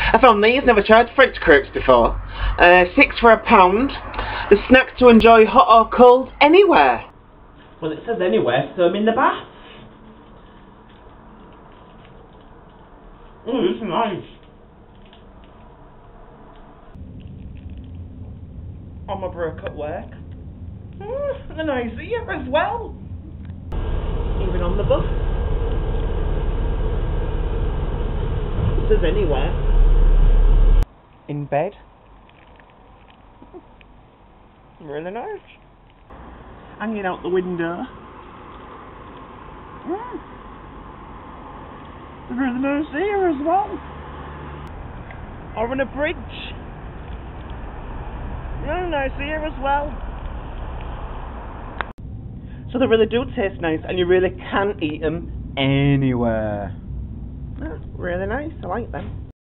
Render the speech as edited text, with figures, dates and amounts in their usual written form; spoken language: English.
I found these, never tried French crepes before. 6 for £1. The snack to enjoy hot or cold, anywhere. Well, it says anywhere, so I'm in the bath. Oh, this is nice. On my break at work. And nice here as well. Even on the bus. It says anywhere. In bed. Really nice. Hanging out the window. It's really nice here as well. Or on a bridge. Really nice here as well. So they really do taste nice, and you really can eat them anywhere. Really nice, I like them.